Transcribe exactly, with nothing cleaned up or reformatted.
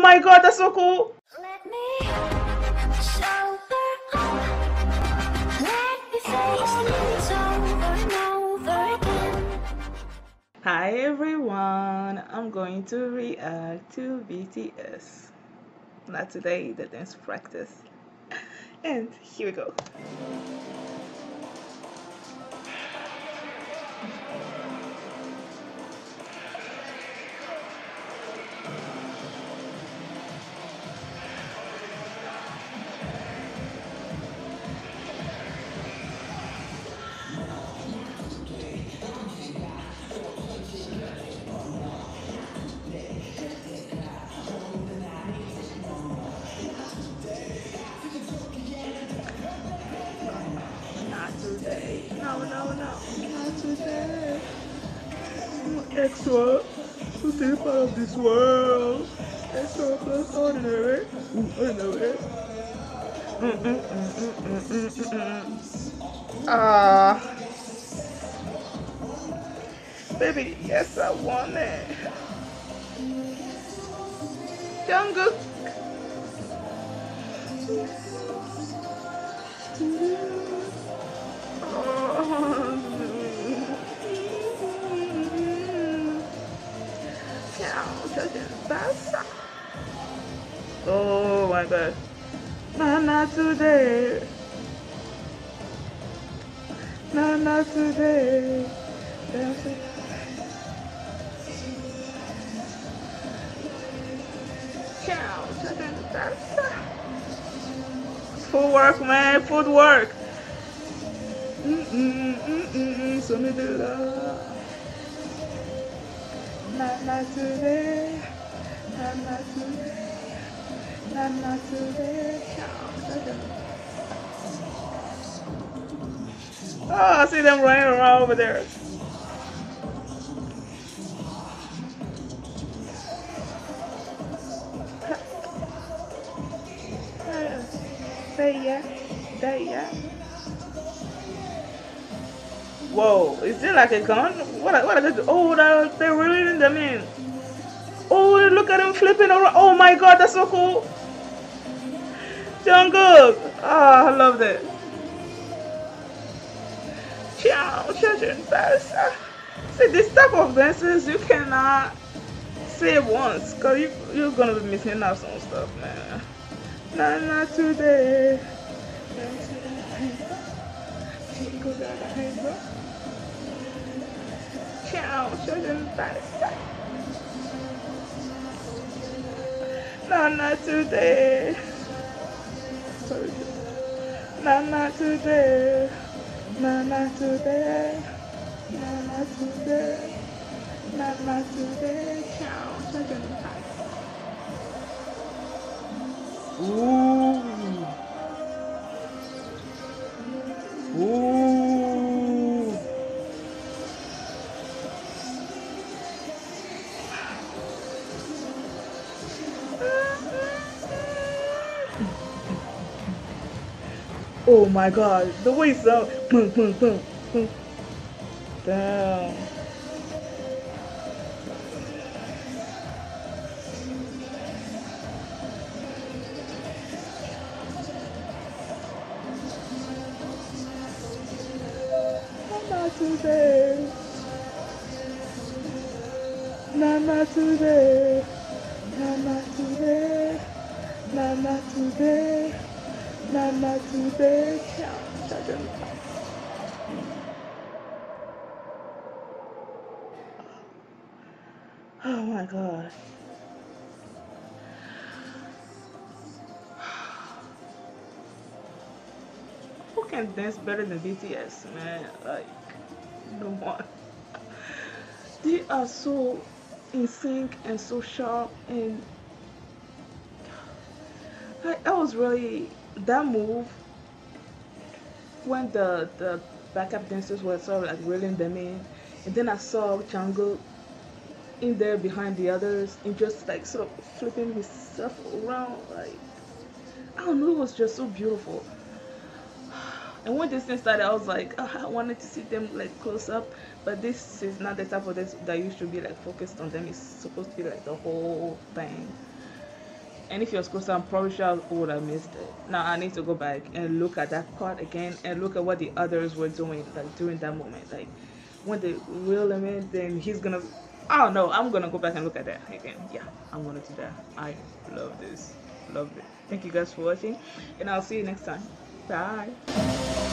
my god, that's so cool. Let me show her. Let me face things over and over again. Hi everyone, I'm going to react to B T S. Not today, the dance practice. And here we go. Not today. No, no, no. Not today. Extra to see part of this world. Extra plus ordinary. Ordinary. Ah, baby, yes, I want it. Jungle. Oh my god. Nah, not today. Nah, not today. Dancing. Footwork, man, footwork. Mm-mm, mm-mm, so me do that. Not, not today. Not, not today. Not, not today. Oh, I see them running around over there. Say yeah. Say yeah. Whoa, is it like a gun? What, what are they doing? Oh, they're, they're reeling them in. Oh, look at him flipping around. Oh my god, that's so cool. Jungkook. Oh, I love that. Ciao, children. See, this type of dances, you cannot say it once, because you, you're going to be missing out some stuff, man. Not, not today. Ciao, children. No, not today. Sorry. No, not today. No, not today. No, not today. No, not today. Ciao. Second time. Ooh. Ooh. Oh my god, the way it sounds. Boom, boom, boom, boom. Damn. Not today. Not, not today. Not, not today. Not, not today. Not, not today. Oh my god. Who can dance better than B T S, man? Like, no one. They are so in sync and so sharp, and I, I was really that move when the the backup dancers were sort of like reeling them in, and then I saw Jungkook in there behind the others and just like sort of flipping himself around, like I don't know, it was just so beautiful. And when this thing started, I was like, oh, I wanted to see them like close up, but this is not the type of this that used to be like focused on them. It's supposed to be like the whole thing. And if it was closer, I'm probably sure I would have missed it. Now I need to go back and look at that part again and look at what the others were doing, like during that moment. Like when they reel him in, then he's gonna. I don't know. I'm gonna go back and look at that again. Yeah, I'm gonna do that. I love this. Love it. Thank you guys for watching, and I'll see you next time. Bye.